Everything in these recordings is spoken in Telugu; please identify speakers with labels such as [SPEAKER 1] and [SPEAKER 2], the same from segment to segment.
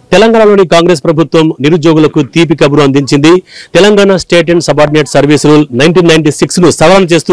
[SPEAKER 1] తెలంగాణలోని కాంగ్రెస్ ప్రభుత్వం నిరుద్యోగులకు తీపి కబురు అందించింది. Telangana state and subordinate service rule 1996 ను సవరణ చేస్తూ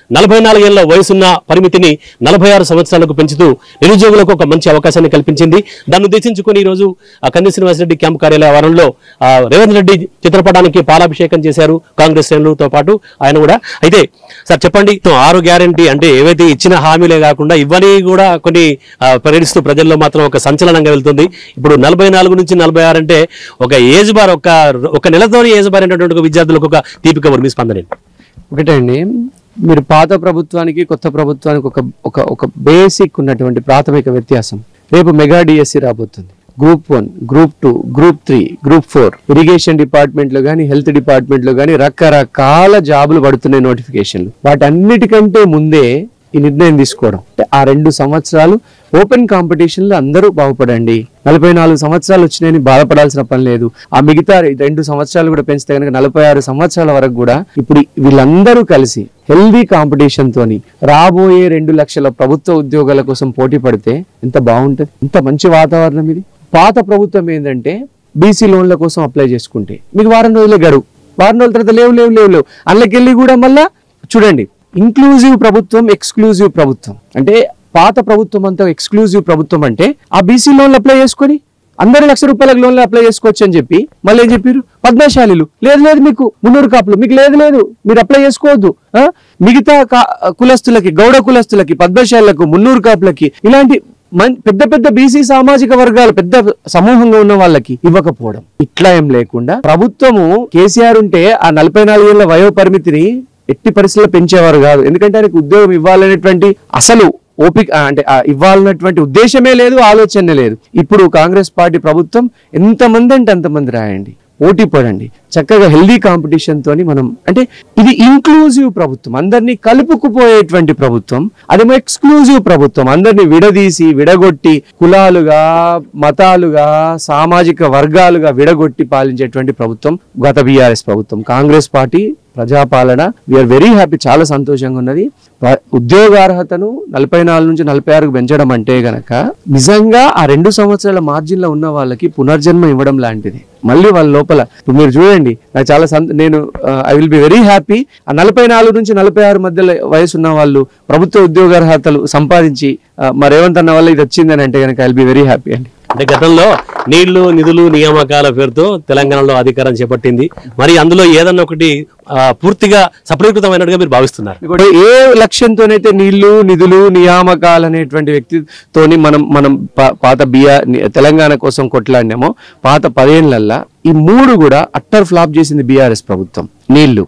[SPEAKER 1] 44 ఏళ్ల వయసున్న పరిమితిని 46 సంవత్సరాలకు పెంచుతూ నిరుద్యోగులకు ఒక మంచి అవకాశాన్ని కల్పించింది. దాన్ని ఉద్దేశించుకుని ఈ రోజు కన్నీ శ్రీనివాసరెడ్డి క్యాంపు కార్యాలయ ఆవరణలో రేవంత్ రెడ్డి చిత్రపటానికి పాలాభిషేకం చేశారు కాంగ్రెస్ శ్రేణులతో పాటు ఆయన కూడా. అయితే సార్ చెప్పండి, 6 గ్యారంటీ అంటే ఏవైతే ఇచ్చిన హామీలే కాకుండా ఇవన్నీ కూడా కొన్ని ప్రకటిస్తూ ప్రజల్లో మాత్రం ఒక సంచలనంగా వెళ్తుంది. ఇప్పుడు 44 నుంచి 46 అంటే ఒక ఏజ్ బార్, ఒక నెలతోని ఏజ్ బార్ అనేటువంటి విద్యార్థులకు ఒక తీపి కబురు. మీ స్పందన
[SPEAKER 2] ఒకటే అండి, మీరు పాత ప్రభుత్వానికి కొత్త ప్రభుత్వానికి ఒక బేసిక్ ఉన్నటువంటి ప్రాథమిక వ్యత్యాసం. రేపు మెగా డిఎస్సి రాబోతుంది. Group 1, group 2, group 3, group 4 irrigation department లో కానీ హెల్త్ డిపార్ట్మెంట్ లో కానీ రకరకాల జాబులు పడుతున్నాయి నోటిఫికేషన్లు. వాటన్నిటికంటే ముందే ఈ నిర్ణయం తీసుకోవడం అంటే ఆ 2 సంవత్సరాలు ఓపెన్ కాంపిటీషన్ లో అందరూ బాగుపడండి. 44 సంవత్సరాలు వచ్చినాయని బాధపడాల్సిన పని లేదు. ఆ మిగతా 2 సంవత్సరాలు కూడా పెంచితే కనుక 46 సంవత్సరాల వరకు కూడా ఇప్పుడు వీళ్ళందరూ కలిసి హెల్దీ కాంపిటీషన్ తోని రాబోయే 2 లక్షల ప్రభుత్వ ఉద్యోగాల కోసం పోటీ పడితే ఎంత బాగుంటది, ఎంత మంచి వాతావరణం ఇది. పాత ప్రభుత్వం ఏంటంటే బీసీ లోన్ల కోసం అప్లై చేసుకుంటే మీకు వారం రోజులే గడువు, వారం రోజుల తర్వాత లేవు అందులోకెళ్ళి కూడా మళ్ళా చూడండి, ఇంక్లూజివ్ ప్రభుత్వం, ఎక్స్క్లూజివ్ ప్రభుత్వం. అంటే పాత ప్రభుత్వం అంతా ఎక్స్క్లూజివ్ ప్రభుత్వం అంటే ఆ బీసీ లోన్లు అప్లై చేసుకొని అందరూ ₹1,00,000 లోన్లు అప్లై చేసుకోవచ్చు అని చెప్పి మళ్ళీ ఏం చెప్పారు, పద్మశాలీలు లేదు మీకు 300 కాపులు మీకు లేదు మీరు అప్లై చేసుకోవద్దు. మిగతా కులస్తులకి, గౌడ కులస్తులకి, పద్మశాలకు, 300 కాపులకి ఇలాంటి పెద్ద బీసీ సామాజిక వర్గాలు పెద్ద సమూహంగా ఉన్న వాళ్ళకి ఇవ్వకపోవడం. ఇట్లా ఏం లేకుండా ప్రభుత్వము కేసీఆర్ ఉంటే ఆ 44 ఏళ్ల వయో పరిమితిని ఎట్టి పరిస్థితుల్లో పెంచేవారు కాదు. ఎందుకంటే ఆయనకు ఉద్యోగం ఇవ్వాలనేటువంటి అసలు ఓపిక అంటే ఇవ్వాలన్నటువంటి ఉద్దేశమే లేదు, ఆలోచనే లేదు. ఇప్పుడు కాంగ్రెస్ పార్టీ ప్రభుత్వం ఎంతమంది అంటే అంతమంది రాయండి, పోటీ పడండి, చక్కగా హెల్దీ కాంపిటీషన్ తోని మనం అంటే ఇది ఇంక్లూజివ్ ప్రభుత్వం, అందరినీ కలుపుకుపోయేటువంటి ప్రభుత్వం. అదేమో ఎక్స్క్లూజివ్ ప్రభుత్వం, అందరినీ విడదీసి విడగొట్టి కులాలుగా, మతాలుగా, సామాజిక వర్గాలుగా విడగొట్టి పాలించేటువంటి ప్రభుత్వం గత బీఆర్ఎస్ ప్రభుత్వం. Congress party Prajapalana we are very happy, చాలా సంతోషంగా ఉన్నది. ఉద్యోగార్హతను 44 నుంచి 46కు పెంచడం అంటే గనక నిజంగా ఆ 2 సంవత్సరాల మార్జిన్ లో ఉన్న వాళ్ళకి పునర్జన్మ ఇవ్వడం లాంటిది. మళ్ళీ వాళ్ళ లోపల ఇప్పుడు మీరు చూడండి, నాకు చాలా నేను I will be very happy. ఆ 44 నుంచి 46 మధ్యలో వయసు ఉన్న వాళ్ళు ప్రభుత్వ ఉద్యోగార్హతలు సంపాదించి రేవంత్ అన్న వల్ల ఇది వచ్చిందని అంటే కనుక I will be very happy అండి.
[SPEAKER 1] అంటే గతంలో నీళ్లు, నిధులు, నియామకాల పేరుతో తెలంగాణలో అధికారం చేపట్టింది. మరి అందులో ఏదన్నా ఒకటి పూర్తిగా సఫలీకృతమైనట్టుగా మీరు భావిస్తున్నారు?
[SPEAKER 2] ఏ లక్ష్యంతోనైతే నీళ్లు, నిధులు, నియామకాలు అనేటువంటి వ్యక్తితోని మనం పాత తెలంగాణ కోసం కొట్లాడినామో పాత 10 ఏళ్లల్లా ఈ 3 కూడా అట్టర్ ఫ్లాప్ చేసింది బీఆర్ఎస్ ప్రభుత్వం. నీళ్లు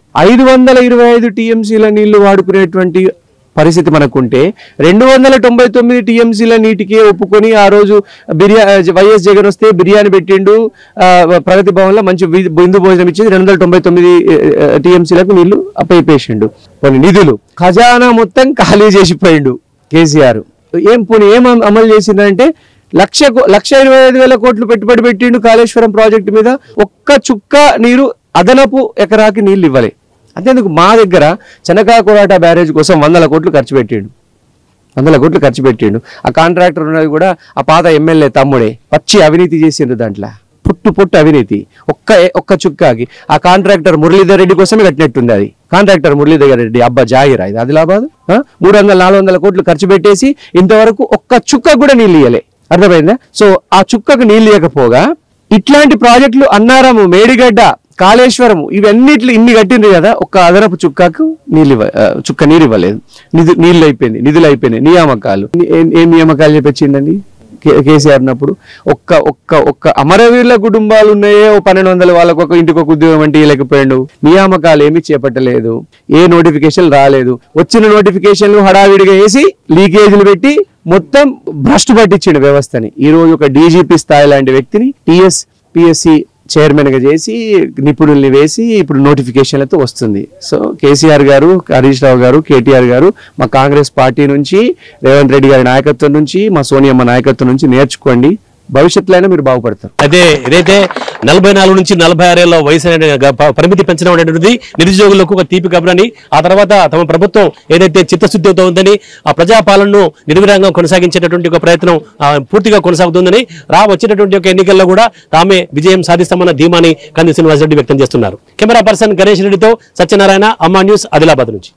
[SPEAKER 2] 525 టీఎంసీల నీళ్లు వాడుకునేటువంటి పరిస్థితి మనకుంటే 299 టీఎంసీల నీటికి ఒప్పుకొని ఆ రోజు వైఎస్ జగన్ వస్తే బిర్యానీ పెట్టిండు, ప్రగతి భవన్ లో మంచి బిందు భోజనం ఇచ్చింది, 299 టీఎంసీలకు నీళ్లు అప్పయిపేసిండు. కొన్ని నిధులు ఖజానా మొత్తం ఖాళీ చేసిపోయిండు కేసీఆర్. ఏం అమలు చేసిందంటే 1,25,000 కోట్లు పెట్టుబడి పెట్టిండు కాళేశ్వరం ప్రాజెక్టు మీద. ఒక్క చుక్క నీరు అదనపు ఎకరాకి నీళ్లు ఇవ్వలే. అంతేందుకు మా దగ్గర చెనకాకోరాట బ్యారేజ్ కోసం 100 కోట్లు ఖర్చు పెట్టిండు. ఆ కాంట్రాక్టర్ ఉన్నది కూడా ఆ పాత ఎమ్మెల్యే తమ్ముడే. పచ్చి అవినీతి చేసిండ్రు, దాంట్లో పుట్టు అవినీతి. ఒక్క చుక్కాకి ఆ కాంట్రాక్టర్ మురళీధర్ రెడ్డి కోసమే కట్టినట్టుంది. అది కాంట్రాక్టర్ మురళీధర్ రెడ్డి అబ్బా జాగిరా ఇది ఆదిలాబాద్. 300-400 కోట్లు ఖర్చు పెట్టేసి ఇంతవరకు ఒక్క చుక్క కూడా నీళ్ళు ఇయ్యలే. అర్థమైందా? సో ఆ చుక్కకు నీళ్ళు ఇవ్వకపోగా ఇట్లాంటి ప్రాజెక్టులు అన్నారము, మేడిగడ్డ, కాళేశ్వరము ఇవన్నిట్లు ఇన్ని కట్టిండ్రు కదా, ఒక్క అదనపు చుక్కకు చుక్క నీరు ఇవ్వలేదు. నిధులు అయిపోయినాయి. నియామకాలు ఏం నియామకాలు చెప్పించిండండి కేసీఆర్ ఉన్నప్పుడు? ఒక్క అమరవీరుల కుటుంబాలు ఉన్నాయే, 1,200 వాళ్ళకు ఒక ఇంటికి ఒక ఉద్యోగం అంటే ఇవ్వలేకపోయాడు. నియామకాలు ఏమీ చేపట్టలేదు, ఏ నోటిఫికేషన్ రాలేదు. వచ్చిన నోటిఫికేషన్లు హడావిడిగా వేసి లీకేజీలు పెట్టి మొత్తం భ్రష్టు పట్టించిండు వ్యవస్థని. ఈ రోజు ఒక డీజీపీ స్థాయి లాంటి వ్యక్తిని పిఎస్సి చైర్మన్ గా చేసి నిపుణుల్ని వేసి ఇప్పుడు నోటిఫికేషన్లతో వస్తుంది. సో కేసీఆర్ గారు, హరీష్ రావు గారు, కేటీఆర్ గారు మా కాంగ్రెస్ పార్టీ నుంచి, రేవంత్ రెడ్డి గారి నాయకత్వం నుంచి, మా సోనియమ్మ నాయకత్వం నుంచి నేర్చుకోండి. భవిష్యత్తులో అయినా మీరు బాగుపడతారు.
[SPEAKER 1] అయితే ఏదైతే 44 నుంచి 46 ఏళ్ల వయసు అనే పరిమితి పెంచడం అనేటువంటిది నిరుద్యోగులకు ఒక తీపి కబురని, ఆ తర్వాత తమ ప్రభుత్వం ఏదైతే చిత్తశుద్ధితో ఉందని ఆ ప్రజాపాలనను నిర్విరాంగం కొనసాగించేటటువంటి ఒక ప్రయత్నం పూర్తిగా కొనసాగుతుందని, వచ్చేటటువంటి ఒక ఎన్నికల్లో కూడా తామే విజయం సాధిస్తామన్న ధీమాని కంది శ్రీనివాసరెడ్డి వ్యక్తం చేస్తున్నారు. కెమెరా పర్సన్ గణేష్ రెడ్డితో సత్యనారాయణ, అమ్మా న్యూస్, ఆదిలాబాద్ నుంచి.